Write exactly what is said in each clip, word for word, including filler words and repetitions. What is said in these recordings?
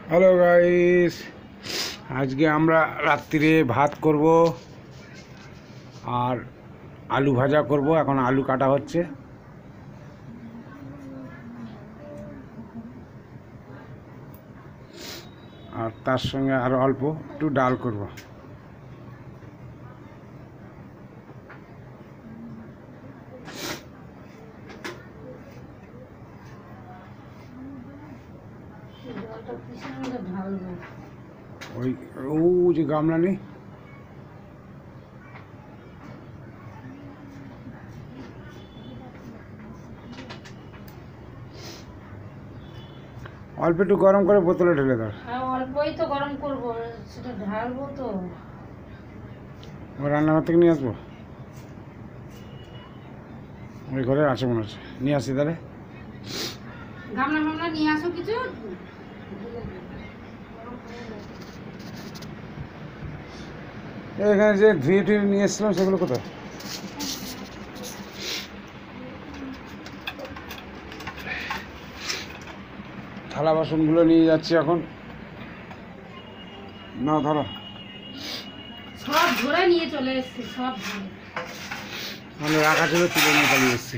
Hello guys, আজকে আমরা রাত্রিরে ভাত করব আর আলু ভাজা করব। এখন আলু কাটা হচ্ছে আর তার সঙ্গে আর অল্প একটু ডাল করব। ওই ও যে গামলা নেই, অল্প একটু গরম করে বোতলে ঢেলে দাও। অল্পই তো গরম করবো, সেটা ঢালবো তো। ওই রান্নাঘর থেকে নিয়ে আসবো, ওই ঘরে আছে মনে হচ্ছে, নিয়ে আসি তাহলে। গামলা মামলা নিয়ে আসো কিছু। এখানে যে ধুয়ে টুয়ে নিয়ে এসছিলাম সেগুলো কোথায়? থালা বাসনগুলো নিয়ে যাচ্ছি এখন। না ধরো, সব ধরে নিয়ে চলে এসছি, সব ধরে। মানে রাখা ছিল, তুলে নিয়ে পালিয়ে এসছি।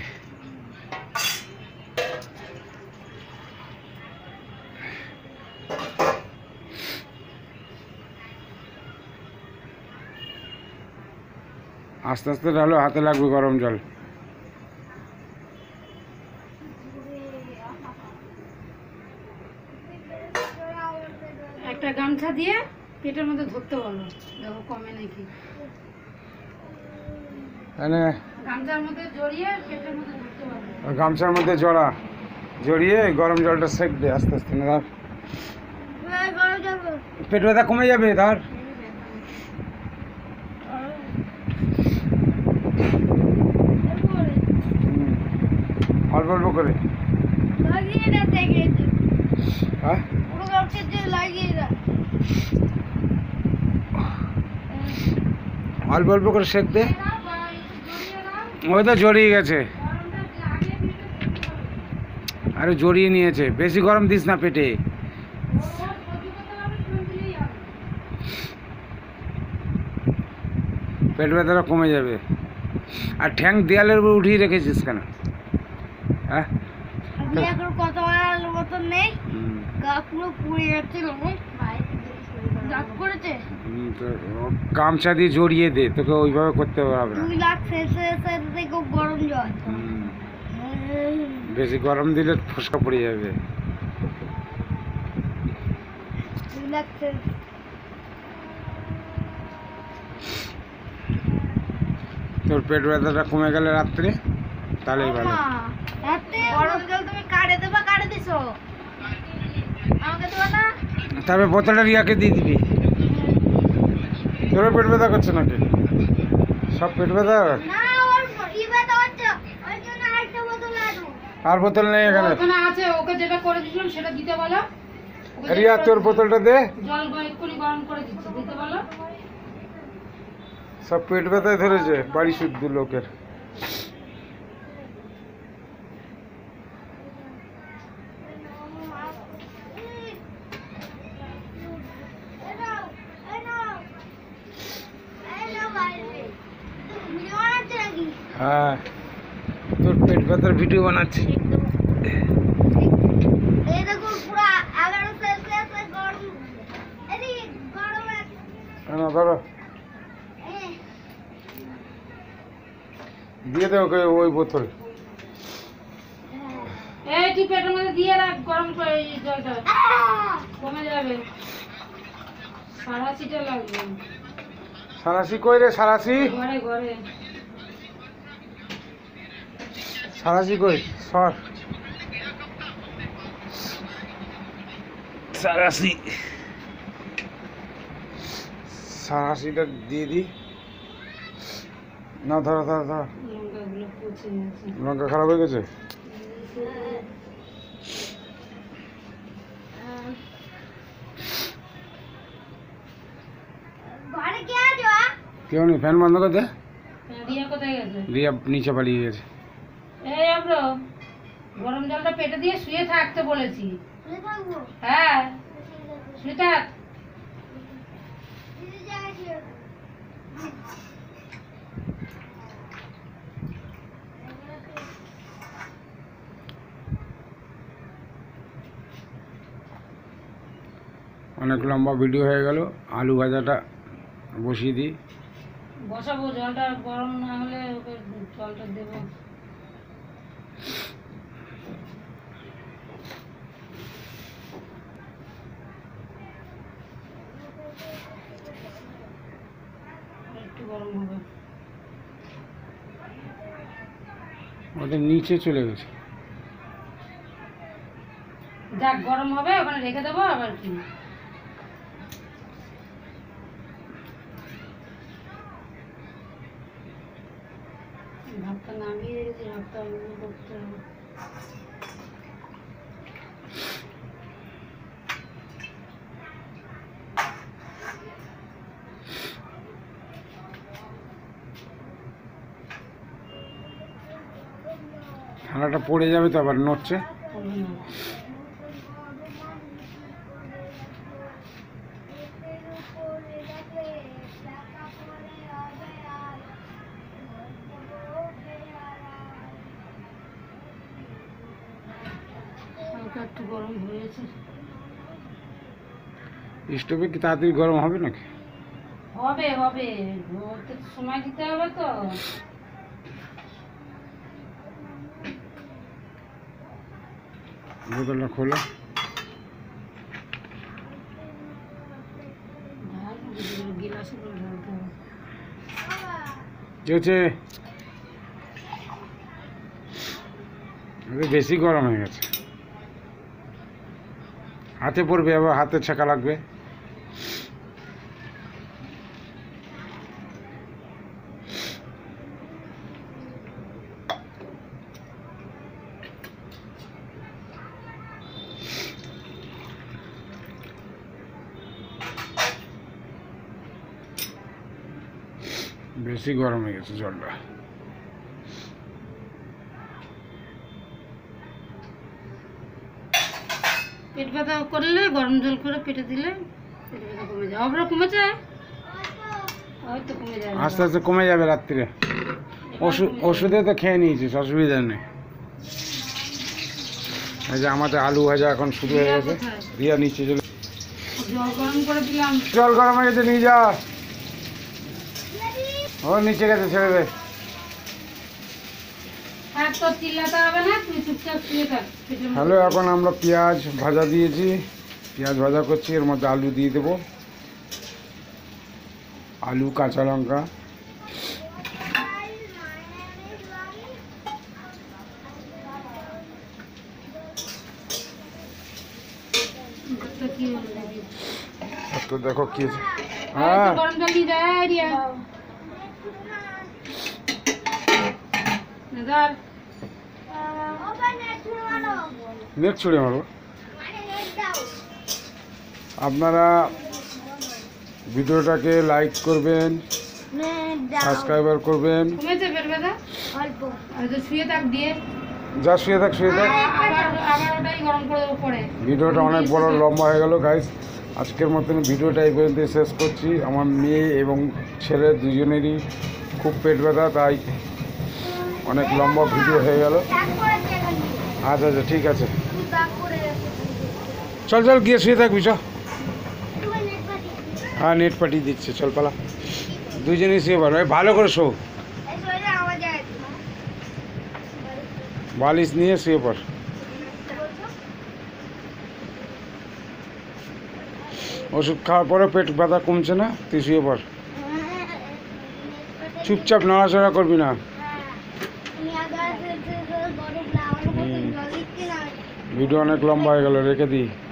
আস্তে আস্তে ঢালো, হাতে লাগবে গরম জল। একটা গামছা দিয়ে পেটের মধ্যে ধরতে বলো, দেখো কমে নাকি। মানে গামছার মধ্যে জড়িয়ে পেটের মধ্যে ধরতে বলো। গামছার মধ্যে জড়া জড়িয়ে গরম জলটা সেক দে আস্তে আস্তে। না ধর, পেট ব্যথা কমে যাবে। ধর, অল্প অল্প করে। হ্যাঁ, অল্প অল্প করে সেক দে। ওই তো জড়িয়ে গেছে, আরে জড়িয়ে নিয়েছে। বেশি গরম দিস না পেটে, পেট ব্যথাটা কমে যাবে। আর ঠ্যাং দেয়ালের উপর উঠিয়ে রেখেছিস কেন? হ্যাঁ, গামছা দিয়ে জড়িয়ে দে, তোকে ওইভাবে করতে হবে না। গরম জল বেশি গরম দিলে ফসকা পড়ে যাবে। তোর পেট ব্যথাটা কমে গেলে রাত্রে, তাহলেই ভালো। গরম জল তুমি কাটে দেবা, কাটে দিছো আমাকে দেবা না। তবে বোতলটা রিয়াকে দিয়ে দিবি। তোর পেট ব্যথা করছে নাকি? সব পেট ব্যথা। আর বোতল নেই এখানে? ওখানে আছে, ওকে যেটা করে দিলাম সেটা দিতে বলো। রিয়া, তোর বোতলটা দে। জল এক্ষুনি গরম করে দিচ্ছি, দিতে বলো। সব পেট ব্যথায় ধরেছে বাড়ি শুদ্ধ লোকের। হ্যাঁ, তোর পেট ব্যথার ভিডিও বানাচ্ছি। ধরো, দিয়ে দে ওকে ওই বোতল। এই তুই পেটের মধ্যে দিয়ে রাখ, গরম করে এই জলটা কমে যাবে। সারাশিটা লাগবে। সারাশি কই রে? সারাশি ঘরে ঘরে সারাশি কই? সর, সারাশি সারাশিটা দিয়ে দি। না ধরো ধরো ধরো, লঙ্কাগুলো পচে গেছে। লঙ্কা খারাপ হয়ে গেছে। কেউ নেই, ফ্যান বন্ধ করে দে। রিয়া কোথায় গেছে? রিয়া নিচে পালিয়ে গেছে। এই আব্রো, গরম জলটা পেটে দিয়ে শুয়ে থাকতে বলেছি। হ্যাঁ, সুইটার অনেক লম্বা ভিডিও হয়ে গেল। আলু ভাজাটা বসিয়ে দিই। বসাবো, জলটা গরম না হলে ওকে জলটা দেবো। একটু গরম হবে। ওদের নিচে চলে গেছে। যাক, গরম হবে, ওখানে রেখে দেবো। আবার কি ভাতটা নামিয়ে রেখেছি, ভাতটা অন্য করতে হবে। ঠান্ডাটা পড়ে যাবে তো, আবার নড়ছে। করবে না। হালকা একটু গরম হয়েছে। স্টোভে কি তাড়াতাড়ি গরম হবে নাকি? হবে হবে, ওতে সময় দিতে হবে তো। বোতলটা খোলো। গিলাসে করে ঢালতে হবে। কি হচ্ছে? আরে বেশি গরম হয়ে গেছে, হাতে পড়বে, আবার হাতে ছেঁকা লাগবে। বেশি গরম হয়ে গেছে জলটা। পেট ব্যথা করলে গরম জল করে পেটে দিলে পেট ব্যথা কমে যায়। অবরা কমেছে, হয়তো কমে যাবে। আস্তে আস্তে কমে যাবে রাত্রিরে। ওষুধ ওষুধে তো খেয়ে নিয়েছিস, অসুবিধা নেই। এই যে আমাদের আলু ভাজা এখন শুরু হয়ে গেছে। রিয়া নিচে চলে, জল গরম করে দিলাম। জল গরম হয়ে গেছে, নিয়ে যা। ও নিচে গেছে, ছেড়ে দে। আর তো চিল্লাতে হবে না, তুই চুপচাপ শুয়ে থাক। পেটের মধ্যে হ্যালো, এখন আমরা পেঁয়াজ ভাজা দিয়েছি, পেঁয়াজ ভাজা করছি। এর মধ্যে আলু দিয়ে দেবো, আলু, কাঁচা লঙ্কা। ভাতটা কি হলো দেখি। তো দেখো কি আছে। আর হ্যাঁ, একটু গরম জল দিয়ে দেয় রিয়া। ধর। নেট ছুড়ে মারবো। আপনারা ভিডিওটাকে লাইক করবেন, সাবস্ক্রাইবার করবেন। কমেছে পেট ব্যথা অল্প। আর তো শুয়ে থাক দিয়ে। যা, শুয়ে থাক, শুয়ে থাক। আবার আবার ওটাই গরম করে দেবো পরে। ভিডিওটা অনেক বড় লম্বা হয়ে গেল গাইস। আজকের মতন ভিডিওটা এই পর্যন্ত শেষ করছি। আমার মেয়ে এবং ছেলে দুজনেরই খুব পেট ব্যথা, তাই অনেক লম্বা ভিডিও হয়ে গেল। আচ্ছা আচ্ছা, ঠিক আছে, চল চল গিয়ে শুয়ে থাকবি, চ। হ্যাঁ, নেট পাঠিয়ে দিচ্ছে, চল পালা। দুজনেই শুয়ে পারো, ভালো করে শো। বালিশ নিয়ে শুয়ে পড়। ওষুধ খাওয়ার পরে পেট ব্যথা কমছে না, তুই শুয়ে পড়। চুপচাপ নড়াচড়া করবি না। ভিডিও অনেক লম্বা হয়ে গেল, রেখে দিই।